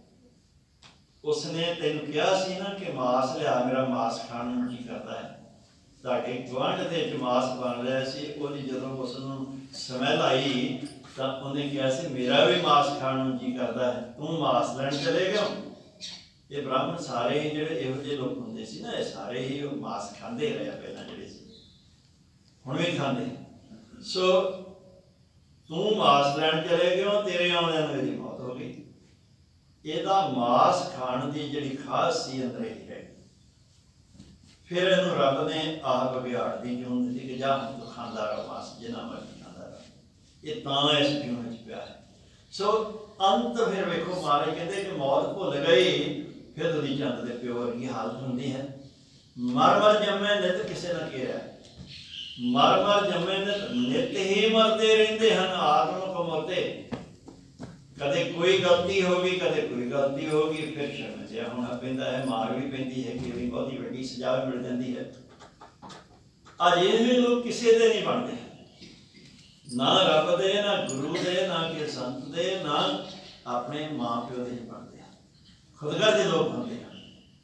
ਉਸਨੇ ਤੈਨੂੰ ਕਿਹਾ ਸੀ ਨਾ ਕਿ ਮਾਸ ਲਿਆ, ਮੇਰਾ ਮਾਸ ਖਾਣ ਨੂੰ ਜੀ ਕਰਦਾ ਹੈ। ਤੁਹਾਡੇ ਗੁਆਂਢ ਦੇ ਵਿੱਚ ਮਾਸ ਬਣ ਰਿਹਾ ਸੀ, ਉਹਦੀ ਜਦੋਂ ਉਸ ਨੂੰ ਸਮੈਲ ਆਈ ਤਾਂ ਉਹਨੇ ਕਿਹਾ ਸੀ ਮੇਰਾ ਵੀ ਮਾਸ ਖਾਣ ਨੂੰ ਜੀ ਕਰਦਾ ਹੈ, ਤੂੰ ਮਾਸ ਲੈਣ ਚਲੇ ਗਿਆ? ਇਹ ਬ੍ਰਾਹਮਣ ਸਾਰੇ ਹੀ ਜਿਹੜੇ ਇਹੋ ਜਿਹੇ ਲੋਕ ਹੁੰਦੇ ਸੀ ਨਾ, ਇਹ ਸਾਰੇ ਹੀ ਉਹ ਮਾਸ ਖਾਂਦੇ ਰਹੇ ਆ ਪਹਿਲਾਂ ਜਿਹੜੇ ਸੀ, ਹੁਣ ਵੀ ਖਾਂਦੇ। ਸੋ ਤੂੰ ਮਾਸ ਲੈਣ ਚਲੇ ਗਿਆ, ਤੇਰੇ ਆਉਂਦਿਆਂ ਨੂੰ ਇਹਦੀ ਮੌਤ ਹੋ ਗਈ। ਇਹਦਾ ਮਾਸ ਖਾਣ ਦੀ ਜਿਹੜੀ ਖਾਸ ਸੀ ਅੰਦਰ ਹੀ ਹੈ। ਫਿਰ ਇਹਨੂੰ ਰੱਬ ਨੇ ਆਹ ਬਘਿਆੜ ਦੀ ਜੂਨ ਦਿੱਤੀ ਕਿ ਜਾ ਤੂੰ ਖਾਂਦਾ ਰਹ ਮਾਸ, ਜਿੰਨਾ ਮਰਜ਼ੀ ਖਾਂਦਾ ਰਹ। ਇਹ ਤਾਂ ਇਸ ਜੂਨ ਵਿੱਚ ਪਿਆ ਹੈ। ਸੋ ਅੰਤ ਫਿਰ ਵੇਖੋ, ਮਹਾਰਾਜ ਕਹਿੰਦੇ ਕਿ ਮੌਤ ਭੁੱਲ ਗਈ, ਫਿਰ ਦੁਨੀ ਚੰਦ ਦੇ ਪਿਓ ਵਰਗੀ ਹਾਲਤ ਹੁੰਦੀ ਹੈ। ਮਰ ਮਰ ਜੰਮੇ ਨਿਤ ਕਿਸੇ ਨਾ ਘੇਰਿਆ, ਮਰ ਮਰ ਜੰਮੇ ਨਿਤ ਨਿਤ ਹੀ ਮਰਦੇ ਰਹਿੰਦੇ ਹਨ ਆਤਮ ਕਮੋਤੇ। ਕਦੇ ਕੋਈ ਗਲਤੀ ਹੋ ਗਈ, ਕਦੇ ਕੋਈ ਗਲਤੀ ਹੋ ਗਈ, ਫਿਰ ਸ਼ਰਮਿਆ ਹੋਣਾ ਪੈਂਦਾ ਹੈ, ਮਾਰ ਵੀ ਪੈਂਦੀ ਹੈ, ਕਿ ਵੀ ਬਹੁਤੀ ਵੱਡੀ ਸਜ਼ਾ ਵੀ ਮਿਲ ਜਾਂਦੀ ਹੈ। ਅਜੇ ਵੀ ਲੋਕ ਕਿਸੇ ਦੇ ਨਹੀਂ ਬਣਦੇ, ਨਾ ਰੱਬ ਦੇ, ਨਾ ਗੁਰੂ ਦੇ, ਨਾ ਕਿਸੇ ਸੰਤ ਦੇ, ਨਾ ਆਪਣੇ ਮਾਂ ਪਿਓ ਦੇ ਨਹੀਂ ਬਣਦੇ, ਖੁਦਗਰਜ਼ ਲੋਕ ਹੁੰਦੇ ਹਨ।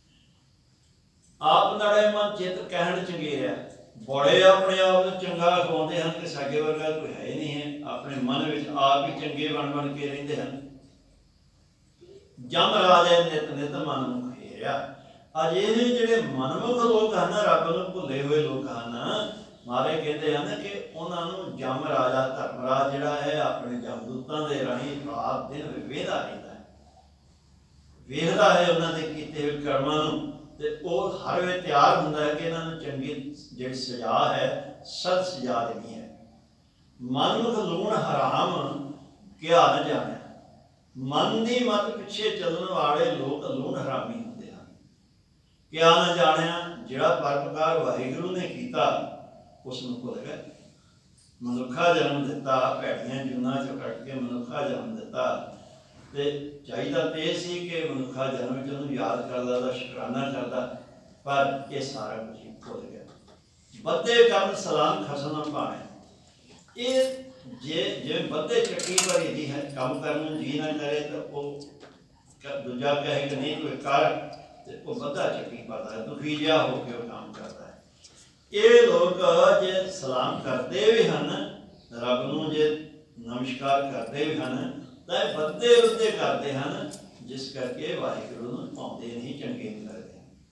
ਆਪ ਨੜੇ ਮਨ ਚਿੱਤ ਕਹਿਣ ਚੰਗੇਰਿਆ, ਬੜੇ ਆਪਣੇ ਆਪ ਨੂੰ ਚੰਗਾ ਅਖਵਾਉਂਦੇ ਹਨ ਕਿ ਸਾਡੇ ਵਰਗਾ ਕੋਈ ਹੈ ਹੀ ਨਹੀਂ ਹੈ, ਆਪਣੇ ਮਨ ਵਿੱਚ ਆਪ ਹੀ ਚੰਗੇ ਬਣ ਬਣ ਕੇ ਰਹਿੰਦੇ ਹਨ। ਜਮ ਰਾਜੇ ਨਿਤ ਨਿਤ ਮਨ ਨੂੰ ਖੇਰਿਆ। ਅਜੇ ਜਿਹੜੇ ਮਨਮੁਖ ਲੋਕ ਹਨ, ਰੱਬ ਨੂੰ ਭੁੱਲੇ ਹੋਏ ਲੋਕ ਹਨ, ਮਹਾਰਾਜ ਕਹਿੰਦੇ ਹਨ ਕਿ ਉਹਨਾਂ ਨੂੰ ਜਮ ਰਾਜਾ ਧਰਮਰਾਜ ਜਿਹੜਾ ਹੈ ਆਪਣੇ ਜਮਦੂਤਾਂ ਦੇ ਰਾਹੀਂ ਰਾਤ ਦਿਨ ਵੇਂਦਾ ਰਹਿੰਦਾ ਹੈ, ਵੇਖਦਾ ਹੈ ਉਹਨਾਂ ਦੇ ਕੀਤੇ ਹੋਏ ਕਰਮਾਂ ਨੂੰ, ਤੇ ਉਹ ਹਰ ਵੇਲੇ ਤਿਆਰ ਹੁੰਦਾ ਹੈ ਕਿ ਇਹਨਾਂ ਨੂੰ ਚੰਗੀ ਜਿਹੜੀ ਸਜ਼ਾ ਹੈ ਸਦ ਸਜ਼ਾ ਦੇਣੀ ਹੈ। ਮਨੁੱਖ ਲੂਣ ਹਰਾਮ ਕਿਆ ਨਾ ਜਾਣਿਆ। ਮਨ ਦੀ ਮਤ ਪਿੱਛੇ ਚੱਲਣ ਵਾਲੇ ਲੋਕ ਲੂਣ ਹਰਾਮੀ ਹੁੰਦੇ ਹਨ। ਕਿਆ ਨਾ ਜਾਣਿਆ, ਜਿਹੜਾ ਪਰਉਪਕਾਰ ਵਾਹਿਗੁਰੂ ਨੇ ਕੀਤਾ ਉਸ ਨੂੰ ਭੁੱਲ ਗਏ। ਮਨੁੱਖਾ ਜਨਮ ਦਿੱਤਾ, ਭੈੜੀਆਂ ਜੂਨਾਂ ਚੋਂ ਕੱਢ ਕੇ ਮਨੁੱਖਾ ਜਨਮ ਦਿੱਤਾ, ਤੇ ਚਾਹੀਦਾ ਤੇ ਇਹ ਸੀ ਕਿ ਮਨੁੱਖਾ ਜਨਮ ਵਿੱਚ ਉਹਨੂੰ ਯਾਦ ਕਰਦਾ, ਉਹਦਾ ਸ਼ੁਕਰਾਨਾ ਕਰਦਾ, ਪਰ ਇਹ ਸਾਰਾ ਕੁਝ ਹੀ ਭੁੱਲ ਗਿਆ। ਬੱਧੇ ਕਰਨ ਸਲਾਮ ਖਸਮ ਭਾਣੇ। ਇਹ ਜੇ ਜੇ ਬੱਧੇ ਚੱਕੀ ਭਰੀ ਦੀ ਹੈ, ਕੰਮ ਕਰਨ ਨੂੰ ਜੀ ਨਾ ਕਰੇ ਤਾਂ ਉਹ ਦੂਜਾ ਕਹੇ ਕਿ ਨਹੀਂ ਕੋਈ ਕਰ, ਤੇ ਉਹ ਬੱਧਾ ਚੱਕੀ ਭਰਦਾ ਹੈ, ਦੁਖੀ ਜਿਹਾ ਹੋ ਕੇ ਉਹ ਕੰਮ ਕਰਦਾ ਹੈ। ਇਹ ਲੋਕ ਜੇ ਸਲਾਮ ਕਰਦੇ ਵੀ ਹਨ, ਰੱਬ ਨੂੰ ਜੇ ਨਮਸਕਾਰ ਕਰਦੇ ਵੀ ਹਨ, ਤਾਂ ਇਹ ਬੱਧੇ ਰੁੱਧੇ ਕਰਦੇ ਹਨ, ਜਿਸ ਕਰਕੇ ਵਾਹਿਗੁਰੂ ਨੂੰ ਪਾਉਂਦੇ ਨਹੀਂ, ਚੰਗੇ ਨਹੀਂ ਲੱਗਦੇ।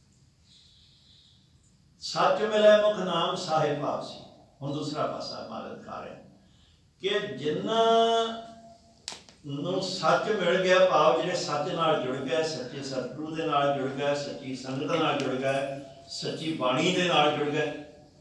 ਸੱਚ ਮਿਲੇ ਮੁਖ ਨਾਮ ਸਾਹਿਬ ਭਾਵ ਸੀ। ਹੁਣ ਦੂਸਰਾ ਪਾਸਾ ਮਾਲਕ ਕਰ ਰਿਹਾ ਕਿ ਜਿਨ੍ਹਾਂ ਨੂੰ ਸੱਚ ਮਿਲ ਗਿਆ, ਭਾਵ ਜਿਹੜੇ ਸੱਚ ਨਾਲ ਜੁੜ ਗਏ, ਸੱਚੇ ਸਤਿਗੁਰੂ ਦੇ ਨਾਲ ਜੁੜ ਗਏ, ਸੱਚੀ ਸੰਗਤ ਨਾਲ ਜੁੜ ਗਏ, ਸੱਚੀ ਬਾਣੀ ਦੇ ਨਾਲ ਜੁੜ ਗਏ,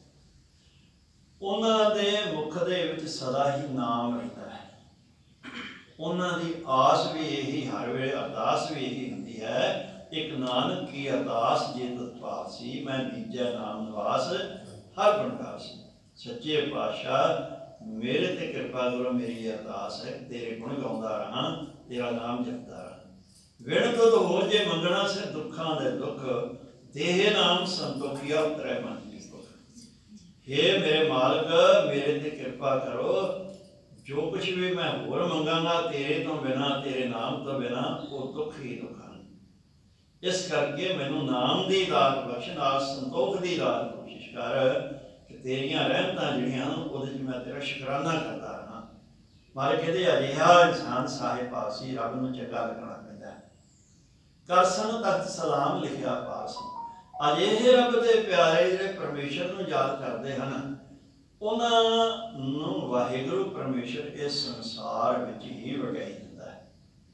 ਉਹਨਾਂ ਦੇ ਮੁਖ ਦੇ ਵਿੱਚ ਸਦਾ ਹੀ ਨਾਮ ਰਹਿੰਦਾ ਹੈ। ਉਹਨਾਂ ਦੀ ਆਸ ਵੀ ਇਹੀ, ਹਰ ਵੇਲੇ ਅਰਦਾਸ ਵੀ ਇਹੀ ਹੁੰਦੀ ਹੈ, ਇੱਕ ਨਾਨਕ ਕੀ ਅਰਦਾਸ ਜੇ ਤੁਧ ਪਾਸੀ, ਮੈਂ ਬੀਜੈ ਨਾਮ ਨਿਵਾਸ ਹਰ ਗੁਣਗਾਸ। ਸੱਚੇ ਪਾਤਸ਼ਾਹ ਮੇਰੇ ਤੇ ਕਿਰਪਾ ਕਰੋ, ਮੇਰੀ ਅਰਦਾਸ ਹੈ ਤੇਰੇ ਗੁਣ ਗਾਉਂਦਾ ਰਹਾਂ, ਤੇਰਾ ਨਾਮ ਜਪਦਾ ਰਹਾਂ। ਵਿਣ ਤੁਧ ਹੋ ਜੇ ਮੰਗਣਾ ਸੇ ਦੁੱਖਾਂ ਦੇ ਦੁੱਖ, ਦੇਹ ਨਾਮ ਸੰਤੋਖੀਆ ਉਤਰੈ ਮਨ ਦੀ ਭੁੱਖ। ਹੇ ਮੇਰੇ ਮਾਲਕ, ਮੇਰੇ ਤੇ ਕਿਰਪਾ ਕਰੋ, ਜੋ ਕੁਛ ਵੀ ਮੈਂ ਹੋਰ ਮੰਗਾਂਗਾ ਤੇਰੇ ਤੋਂ ਬਿਨਾਂ, ਤੇਰੇ ਨਾਮ ਤੋਂ ਬਿਨਾਂ, ਉਹ ਦੁੱਖ ਹੀ ਦੁੱਖ ਹਨ। ਇਸ ਕਰਕੇ ਮੈਨੂੰ ਨਾਮ ਦੀ ਦਾਤ ਬਖਸ਼, ਨਾਲ ਸੰਤੋਖ ਦੀ ਦਾਤ ਬਖਸ਼ਿਸ਼ ਕਰ, ਕਿ ਤੇਰੀਆਂ ਰਹਿਮਤਾਂ ਜਿਹੜੀਆਂ ਹਨ ਉਹਦੇ 'ਚ ਮੈਂ ਤੇਰਾ ਸ਼ੁਕਰਾਨਾ ਕਰਦਾ ਰਹਾਂ। ਮਾਰੇ ਕਹਿੰਦੇ ਅਜਿਹਾ ਇਨਸਾਨ ਸਾਹਿਬ ਪਾਸੀ, ਰੱਬ ਨੂੰ ਚੰਗਾ ਲੱਗਣਾ ਪੈਂਦਾ ਹੈ। ਕਰਸਨ ਤਖਤ ਸਲਾਮ ਲਿਖਿਆ ਪਾਸ। ਅਜਿਹੇ ਰੱਬ ਦੇ ਪਿਆਰੇ ਜਿਹੜੇ ਪਰਮੇਸ਼ਰ ਨੂੰ ਯਾਦ ਕਰਦੇ ਹਨ, ਉਹਨਾਂ ਨੂੰ ਵਾਹਿਗੁਰੂ ਪਰਮੇਸ਼ਰ ਇਸ ਸੰਸਾਰ ਵਿੱਚ ਹੀ ਵਡਿਆਈ ਦਿੰਦਾ ਹੈ,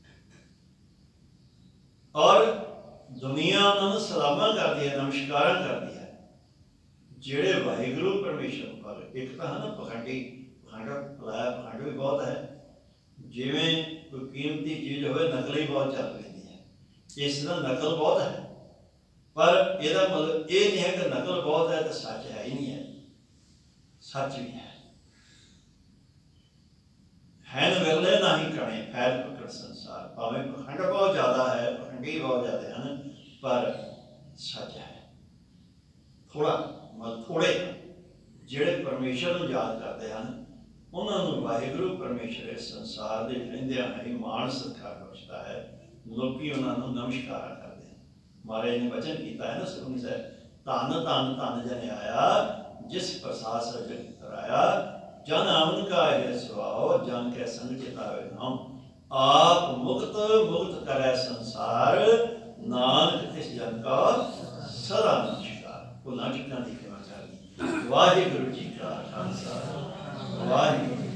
ਔਰ ਦੁਨੀਆ ਉਹਨਾਂ ਨੂੰ ਸਲਾਮਾਂ ਕਰਦੀ ਹੈ, ਨਮਸਕਾਰਾਂ ਕਰਦੀ ਹੈ। ਜਿਹੜੇ ਵਾਹਿਗੁਰੂ ਪਰਮੇਸ਼ਰ ਪਰ, ਇੱਕ ਤਾਂ ਹਨ ਪਖੰਡੀ, ਪਖੰਡ ਲਾਇਆ ਪਖੰਡ ਵੀ ਬਹੁਤ ਹੈ। ਜਿਵੇਂ ਕੋਈ ਕੀਮਤੀ ਚੀਜ਼ ਹੋਵੇ, ਨਕਲੀ ਬਹੁਤ ਚੱਲ ਪੈਂਦੀ ਹੈ। ਇਸ ਦਾ ਨਕਲ ਬਹੁਤ ਹੈ, ਪਰ ਇਹਦਾ ਮਤਲਬ ਇਹ ਨਹੀਂ ਹੈ ਕਿ ਨਕਲ ਬਹੁਤ ਹੈ ਤਾਂ ਸੱਚ ਹੈ ਹੀ ਨਹੀਂ ਹੈ, ਸੱਚ ਵੀ ਹੈ। ਹੈਨ ਵਿਰਲੇ ਨਾ ਹੀ ਕਣੇ ਫੈਲ ਪਕੜ ਸੰਸਾਰ। ਭਾਵੇਂ ਪਖੰਡ ਬਹੁਤ ਜ਼ਿਆਦਾ ਹੈ, ਪਖੰਡੀ ਬਹੁਤ ਜ਼ਿਆਦਾ ਹਨ, ਪਰ ਸੱਚ ਹੈ। ਥੋੜਾ ਮਤਲਬ ਥੋੜੇ ਜਿਹੜੇ ਪਰਮੇਸ਼ਰ ਨੂੰ ਯਾਦ ਕਰਦੇ ਹਨ, ਉਹਨਾਂ ਨੂੰ ਵਾਹਿਗੁਰੂ ਪਰਮੇਸ਼ਰ ਇਸ ਸੰਸਾਰ ਦੇ ਰਹਿੰਦਿਆਂ ਹੀ ਮਾਣ ਸਤਿਕਾਰ ਬਖਸ਼ਦਾ ਹੈ। ਲੋਕੀ ਉਹਨਾਂ ਨੂੰ ਨਮਸਕਾਰ ਕਰਦੇ ਹਨ। ਮਹਾਰਾਜ ਨੇ ਵਚਨ ਕੀਤਾ ਹੈ ਨਾ ਸੁਖਮਨੀ ਸਾਹਿਬ, ਧੰਨ ਧੰਨ ਧੰਨ ਜਨ ਆਇਆ, ਜਿਸ ਪ੍ਰਸਾਦ ਸਜਨ ਕਰਾਇਆ, ਜਨ ਆਮਨ ਕਾ ਹੈ ਸੁਆਓ, ਜਨ ਕੇ ਸੰਗ ਚਿਤਾਵੇ ਨਾਮ। ਆਪ ਮੁਕਤ ਮੁਕਤ ਕਰੈ ਸੰਸਾਰ, ਨਾਨਕ ਤਿਸ ਜਨ ਕਾ ਸਦਾ ਨਮਸਕਾਰ। ਭੁੱਲਾਂ ਚੁੱਕਾਂ ਦੀ ਖਿਮਾ ਚਾਹੀਦੀ। ਵਾਹਿਗੁਰੂ ਜੀ ਕਾ ਖਾਲਸਾ, ਵਾਹਿਗੁਰੂ।